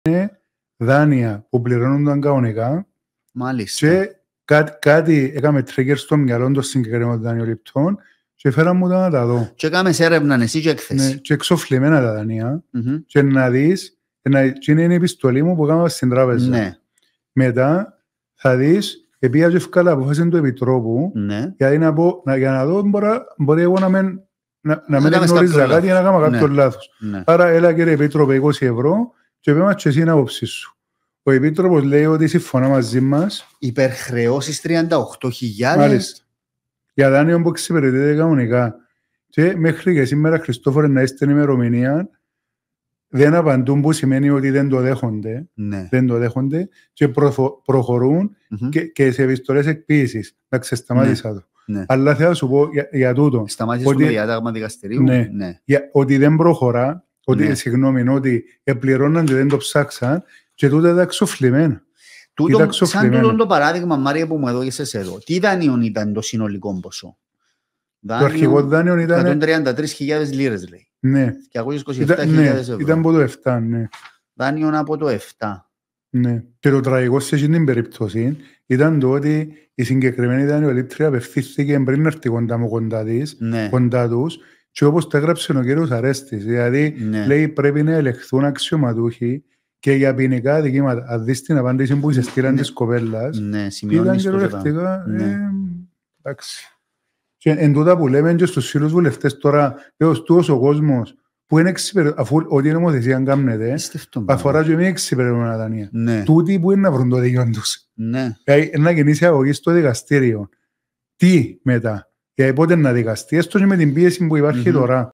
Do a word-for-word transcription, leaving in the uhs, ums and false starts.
είναι δάνεια που πληρώνονταν κανονικά. Μάλιστα. Και κάτι, κάτι έκαμε trigger στο μυαλό των συγκεκριμένων δανειοληπτών και φέραν μου τα να τα δω. Και έκαμες έρευνα εσύ και έκθεση. Ναι, και εξοφλημένα τα δανεία Mm-hmm. και να δεις, να, και είναι η επιστολή μου που έκανα στην τράπεζα. Ναι. Μετά θα δεις, επειδή και ευκάλα αποφάσιση του Επιτρόπου, Ναι. γιατί να πω, να, για να δω μπορεί, μπορεί εγώ να μην, να, να μην γνωρίζα κάτι για να κάνω κάποιο ναι. λάθος. Ναι. Άρα έλα κύριε Επίτροπε είκοσι ευρώ και πέμε και εσύ την άποψη σου. Ο Επίτροπος λέει ότι συμφωνά μαζί μας. Υπερχρεώσεις τριάντα οκτώ χιλιάδες. Μάλιστα. Για δάνειο που εξυπηρετείται κανονικά. Και μέχρι και σήμερα, Χριστόφορε, να είστε ημερομηνία, δεν απαντούν που σημαίνει ότι δεν το δέχονται. Ναι. Δεν το δέχονται και προ, προχωρούν Mm-hmm. και, και σε επιστολές εκποίησης. Να ξεσταμάτησα ναι. το. Ναι. Αλλά θέλω να σου πω για, για τούτο. Σταμάτησες το διάταγμα δικαστηρίου. Ναι. Ναι. Για, ότι δεν προχωρά, ότι, Ναι. συγγνώμη, ότι επληρώναν και δεν το ψάξαν και τούτα ήταν εξοφλημένα. Τούτο, σαν τούτο το παράδειγμα, Μάρια, που μου έδωκες εδώ, τι δάνειο ήταν το συνολικό ποσό? Δάνειο, το αρχικό δάνειο ήταν εκατόν τριάντα τρεις χιλιάδες λίρες, λέει. Ναι. διακόσιες είκοσι επτά χιλιάδες ναι, ευρώ. ήταν από το επτά, ναι. Δάνειο από το επτά. Ναι. Και το τραγικό σε αυτήν την περίπτωση ήταν το ότι η συγκεκριμένη δανειολήπτρια απευθύνθηκε πριν έρθει κοντά μου κοντά της, Ναι. κοντά τους, και όπως το έγραψε ο κύριος Αρέστης. Δηλαδή, ναι. λέει πρέπει να ελεγχθούν αξιωματούχοι και για ποινικά δικήματα. Αν δεις την απάντηση που σε στείλαν ναι. της κοπέλας, ναι, ήταν κυριολεκτικά. Ναι. Ε, εντάξει. Και εν τούτα που λέμε και στους φίλους βουλευτές τώρα, έως τούτος ο κόσμος, που είναι εξυπηρε... αφού ό,τι η νομοθεσία κάνετε, αφορά και μη εξυπηρετούμενα δανεία. Ναι. Τούτοι που είναι να βρουν το δίκαιο τους. Ναι. Δηλαδή, να γεννήσει αγωγή στο δικαστήριο. Τι μετά, γιατί πότε να δικαστεί, έστω και με την πίεση που υπάρχει mm-hmm. τώρα.